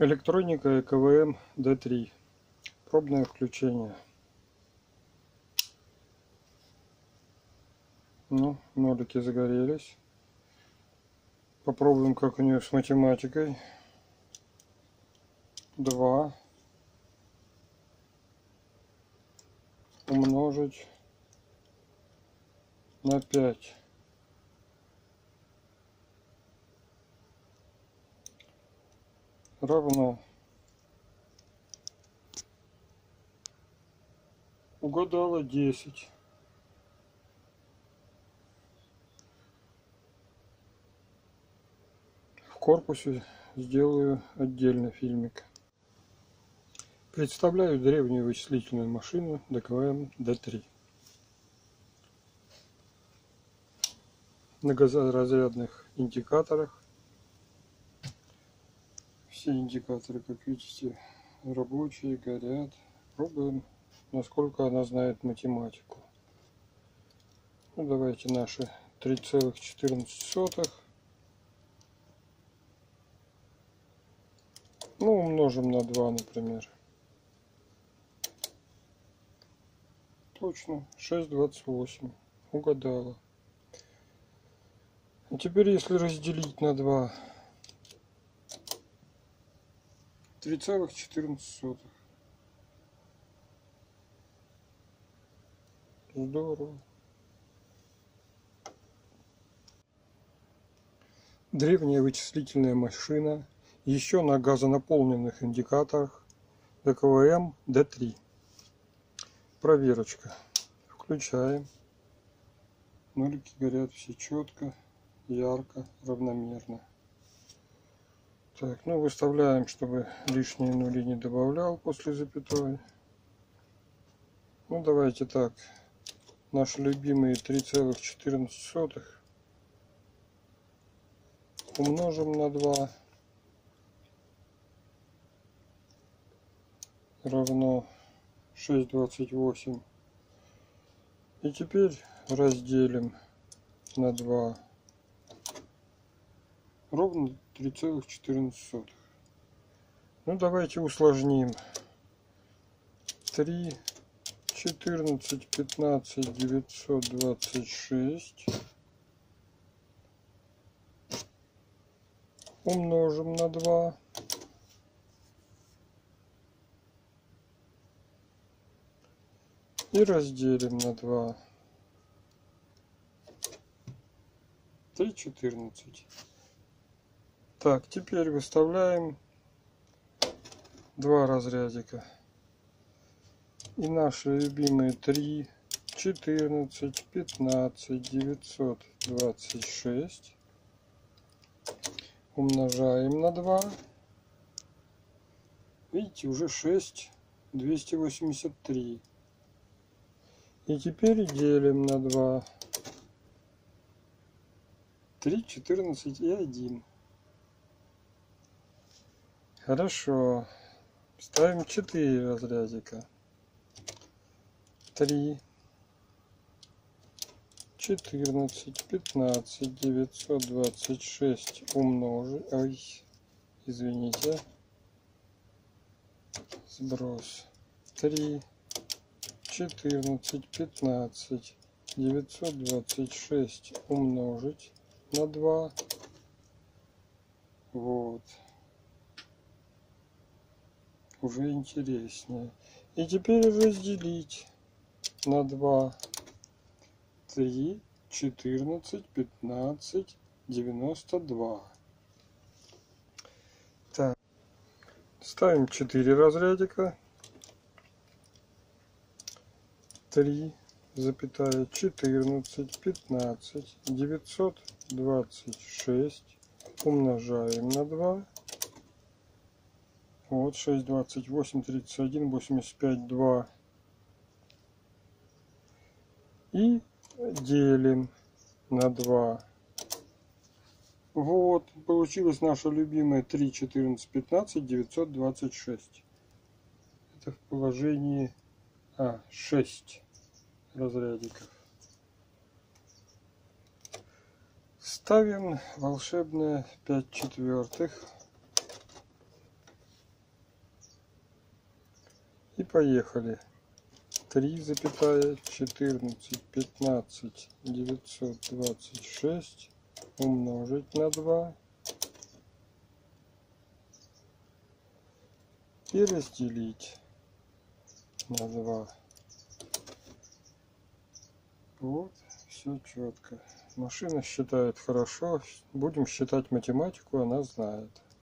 Электроника ЭКВМ D3. Пробное включение. Ну, нолики загорелись. Попробуем, как у нее с математикой. 2 умножить на 5 равно. Угадала 10. В корпусе сделаю отдельно фильмик. Представляю древнюю вычислительную машину ДКВМ D3. Многоразрядных индикаторах. Все индикаторы, как видите, рабочие, горят. Пробуем, насколько она знает математику. Ну, давайте наши 3,14. Ну, умножим на 2, например. Точно, 6,28. Угадала. А теперь, если разделить на 2, 3,14. Здорово. Древняя вычислительная машина еще на газонаполненных индикаторах ДКВМ D3. Проверочка. Включаем. Нолики горят все четко, ярко, равномерно. Так, ну выставляем, чтобы лишние нули не добавлял после запятой. Ну давайте так. Наши любимые 3,14 умножим на 2 равно 6,28. И теперь разделим на 2 ровно 3,14. Ну давайте усложним. 3, 14, 15, 926 умножим на 2 и разделим на 2. 3,14. Так, теперь выставляем 2 разрядика. И наши любимые 3, 14, 15, 926 умножаем на 2. Видите, уже 6,283. И теперь делим на 2. 3, 14 и 1. Хорошо. Ставим 4 разрядика. 3, 14, 15, 926 умножить. Ой, извините. Сброс. 3, 14, 15, 926 умножить на 2. Вот. Уже интереснее. И теперь разделить на 2. 3, 14, 15, 92. Так. Ставим 4 разрядика. 3, 14, 15, 926 умножаем на 2. Вот 6, 28, 31, 85, 2. И делим на 2. Вот, получилась наша любимая 3, 14, 15, 926. Это в положении 6 разрядиков. Ставим волшебное 5/4. поехали. 3,14 15 926 умножить на 2 и разделить на 2. Вот, все четко. Машина считает хорошо. Будем считать математику, она знает.